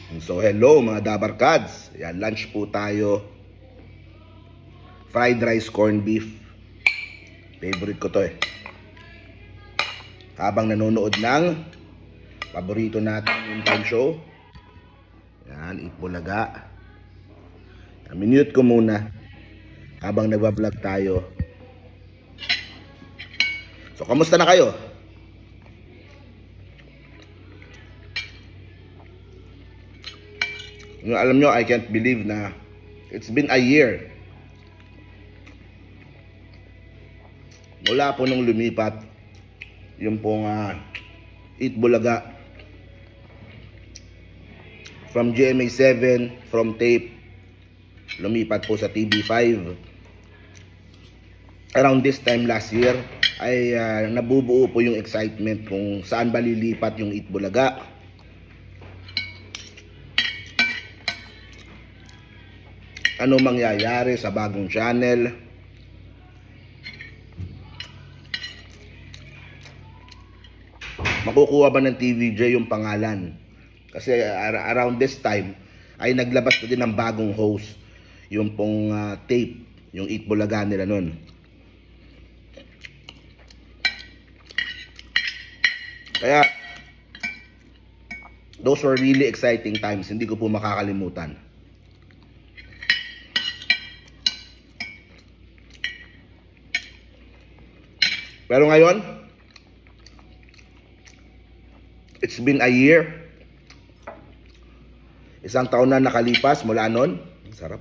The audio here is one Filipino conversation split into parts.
So hello mga Dabarkads. Yan, lunch po tayo. Fried rice, corned beef. Favorite ko to eh. Habang nanonood ng paborito natin yung time show. Yan, Eat Bulaga. Minute ko muna habang nagbablog tayo. So kamusta na kayo? Alam nyo, I can't believe na it's been a year mula po nung lumipat yung pong Eat Bulaga from GMA7, from tape, lumipat po sa TV5. Around this time last year ay nabubuo po yung excitement kung saan ba lilipat yung Eat Bulaga. Ano mangyayari sa bagong channel? Makukuha ba ng TVJ yung pangalan? Kasi around this time ay naglabas na din ng bagong host, yung pong tape, yung Eat Bulaga nila nun. Kaya those were really exciting times, hindi ko po makakalimutan. Pero ngayon, it's been a year. Isang taon na nakalipas mula nun. Sarap.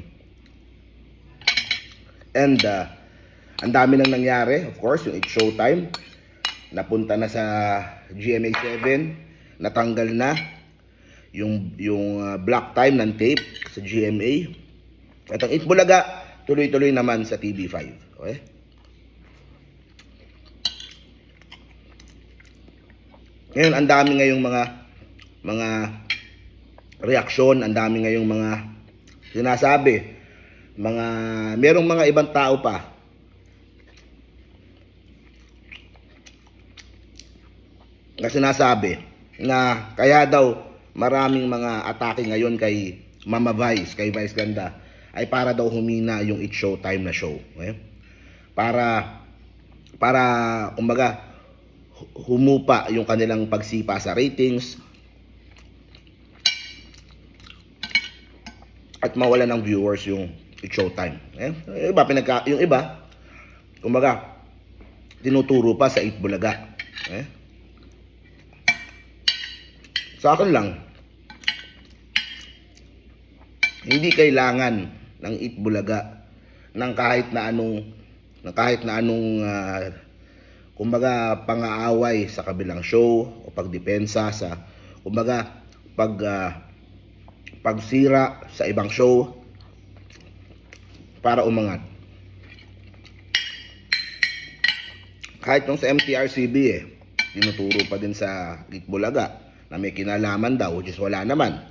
And ang dami nang nangyari. Of course, yung It's Showtime napunta na sa GMA7. Natanggal na yung block time ng tape sa GMA. At ang Eat Bulaga tuloy-tuloy naman sa TV5. Okay? Ngayon, ang dami ngayong mga reaksyon, ang dami ngayong mga sinasabi, merong mga ibang tao pa na sinasabi na kaya daw maraming mga atake ngayon kay Mama Vice, kay Vice Ganda, ay para daw humina yung It's Showtime na show. Okay? Para kumbaga humupa yung kanilang pagsipa sa ratings at mawala ng viewers yung It's Showtime. Yung iba, kumbaga, tinuturo pa sa Eat Bulaga. Sa akin lang, hindi kailangan ng Eat Bulaga ng kahit na anong kumbaga pang-aaway sa kabilang show o pagdepensa sa kumbaga pagsira sa ibang show para umangat. Kahit yung sa MTRCB tinuturo pa din sa Eat Bulaga na may kinalaman daw, which is wala naman.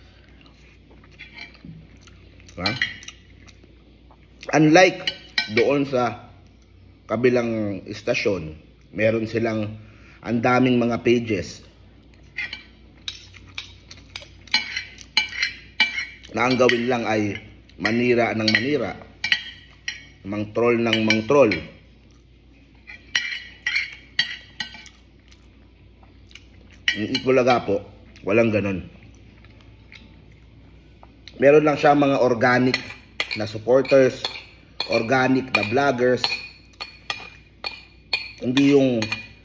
Unlike doon sa kabilang istasyon, meron silang ang daming mga pages na ang gawin lang ay manira ng manira, mang-troll ng mang-troll. Yung Eat Bulaga po, walang ganon. Meron lang siya mga organic na supporters, organic na vloggers. Hindi yung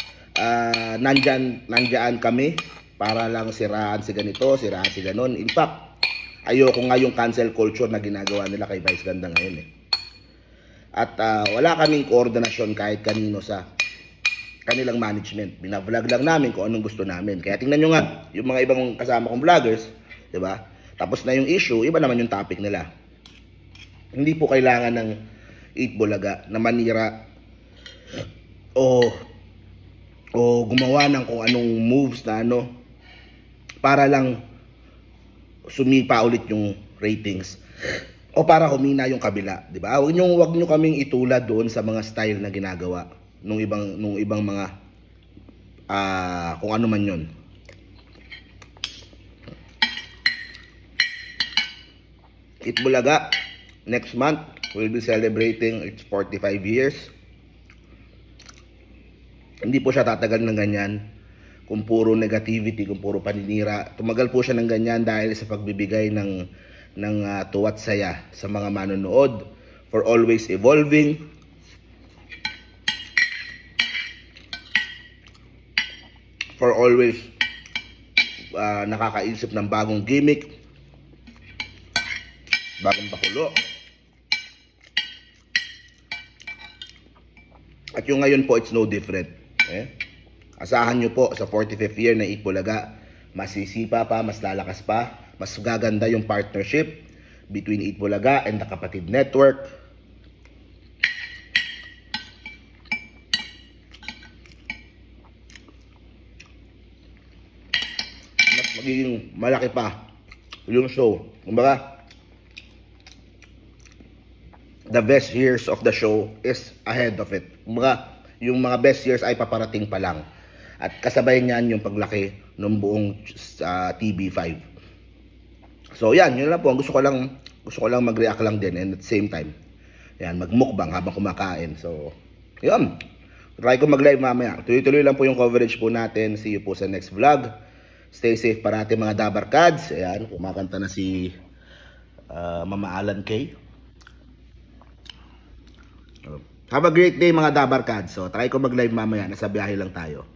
nandyan kami para lang siraan si ganito, siraan si ganon. In fact, ayoko nga yung cancel culture na ginagawa nila kay Vice Ganda ngayon At wala kaming koordinasyon kahit kanino sa kanilang management. Binavlog lang namin kung anong gusto namin. Kaya tingnan nyo nga, yung mga ibang kasama kong vloggers, diba? Tapos na yung issue, iba naman yung topic nila. Hindi po kailangan ng Eat Bulaga na manira o gumawa ng kung anong moves na para lang sumipa ulit yung ratings o para humina yung kabila, di ba? Wag nyo kaming itulad doon sa mga style na ginagawa nung ibang mga kung ano man 'yon. Itbulaga, next month, we'll be celebrating its 45 years. Hindi po siya tatagal ng ganyan kung puro negativity, kung puro paninira. Tumagal po siya ng ganyan dahil sa pagbibigay ng tuwa't saya sa mga manonood, for always evolving, for always nakakaisip ng bagong gimmick, bagong pakulo. At yung ngayon po, it's no different. Asahan nyo po sa 45th year na Itbulaga, mas sisipa pa, mas lalakas pa, mas gaganda yung partnership between Itbulaga and the Kapatid Network. Mas magiging malaki pa yung show. Kumbaga, the best years of the show is ahead of it. Kumbaga, yung mga best years ay paparating pa lang. At kasabay niyan yung paglaki ng buong TV5. So yan, yun lang po. Gusto ko lang mag-react lang din, and at the same time, yan, magmukbang habang kumakain. So, yun. Try ko mag-live mamaya. Tuloy-tuloy lang po yung coverage po natin. See you po sa next vlog. Stay safe parati mga Dabarkads. Ayan, kumakanta na si Mama Alan K. Have a great day mga Dabarkads. So, try ko mag-live mamaya. Nasa biyahe lang tayo.